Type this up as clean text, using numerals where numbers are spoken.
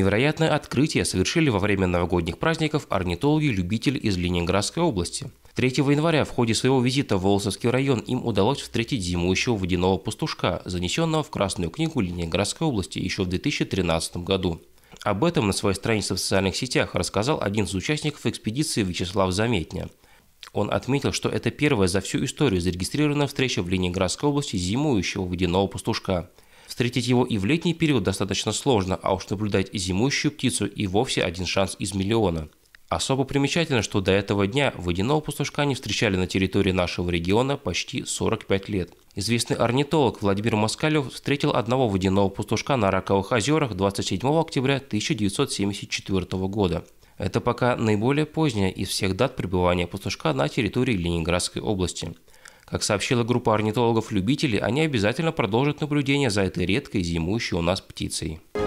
невероятное открытие совершили во время новогодних праздников орнитологи-любители из Ленинградской области. 3 января в ходе своего визита в Волосовский район им удалось встретить зимующего водяного пастушка, занесенного в Красную книгу Ленинградской области еще в 2013 году. Об этом на своей странице в социальных сетях рассказал один из участников экспедиции Вячеслав Заметня. Он отметил, что это первая за всю историю зарегистрированная встреча в Ленинградской области зимующего водяного пастушка. Встретить его и в летний период достаточно сложно, а уж наблюдать зимующую птицу и вовсе один шанс из миллиона. Особо примечательно, что до этого дня водяного пастушка не встречали на территории нашего региона почти 45 лет. Известный орнитолог Владимир Москалев встретил одного водяного пастушка на Раковых озерах 27 октября 1974 года. Это пока наиболее поздняя из всех дат пребывания пастушка на территории Ленинградской области. Как сообщила группа орнитологов-любителей, они обязательно продолжат наблюдение за этой редкой зимующей у нас птицей.